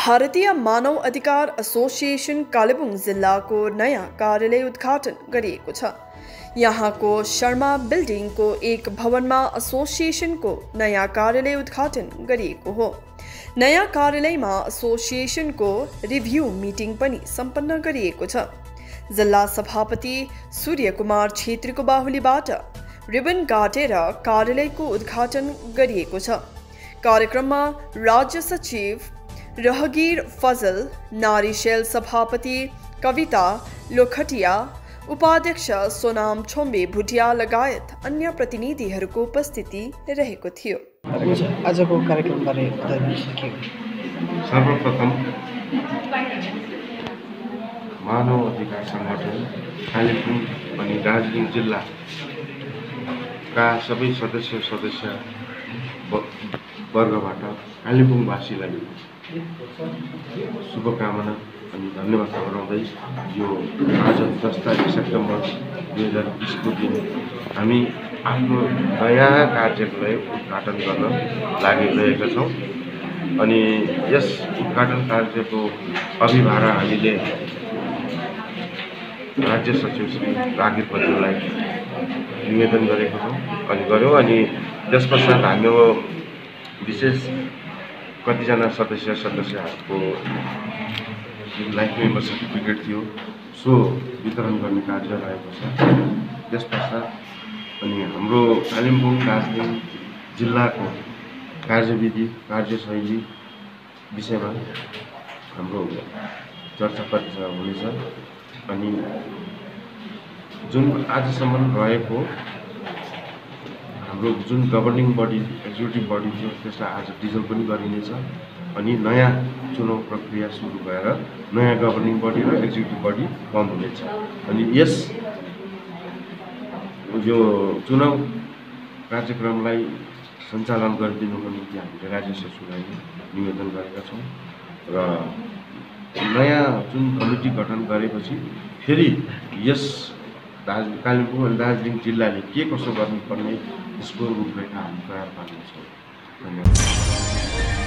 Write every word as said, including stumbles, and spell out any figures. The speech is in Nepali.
भारतीय मानव अधिकार एसोसिएसन कालेबुङ जिल्लाको नयाँ कार्यालय उद्घाटन गरिएको छ। यहाँको शर्मा बिल्डिङको एक भवनमा एसोसिएसनको नयाँ कार्यालय उद्घाटन गरिएको हो। नयाँ कार्यालयमा एसोसिएसनको रिभ्यू मिटिङ पनि सम्पन्न गरिएको छ। जिल्ला सभापति सूर्यकुमार छेत्रीको बाहुलीबाट रिबन काटेर कार्यालयको उद्घाटन गरिएको छ। कार्यक्रममा राज्य सचिव रहगीर फजल, नारी सेल सभापति कविता लोखटिया, उपाध्यक्ष सोनाम छोम्बे भुटिया लगायत अन्य प्रतिनिधिहरूको उपस्थिति रहेको थियो। आजको कार्यक्रमबारे के हो? सर्वप्रथम मानव अधिकार संगठन कालेबुङ अनि दार्जिलिङ जिल्लाका सबै सदस्य सदस्य वर्गबाट कालेबुङवासीलाई शुभकामना अनि धन्यवाद टक्राउँदै यो आज दस तारिक सेप्टेम्बर दुई हजार बिसको दिन हामी आफ्नो नयाँ कार्यालय उद्घाटन गर्न लागिरहेका छौँ। अनि यस उद्घाटन कार्यको अभिभारा हामीले राज्य सचिव श्री रागिर बज्यूलाई निवेदन गरेको छौँ अनि गऱ्यौँ। अनि त्यस पश्चात हाम्रो विशेष कतिजना सदस्य सदस्यहरूको लाइफ मेम्बर सर्टिफिकेट थियो, सो वितरण गर्ने कार्य रहेको छ। त्यस पश्चात अनि हाम्रो कालिम्पोङ दार्जिलिङ जिल्लाको कार्यविधि कार्यशैली विषयमा हाम्रो चर्चा परिचर्चा हुनेछ। अनि जुन आजसम्म रहेको हाम्रो जुन गभर्निङ बडी एक्जिक्युटिभ बडी थियो त्यसलाई आज डिजल्भ पनि गरिनेछ। अनि नयाँ चुनाव प्रक्रिया सुरु भएर नयाँ गभर्निङ बडी र एक्जिक्युटिभ बडी फर्म हुनेछ। अनि यस यो चुनाव कार्यक्रमलाई सञ्चालन गरिदिनुको निम्ति हामीले राज्य सचिवलाई निवेदन गरेका छौँ र नयाँ जुन कमिटी गठन गरेपछि फेरि यस दार्जिलिङ कालिम्पोङ अनि दार्जिलिङ जिल्लाले के कसो गर्नुपर्ने यसको रूपरेखा हामी तयार पार्नेछौँ। धन्यवाद।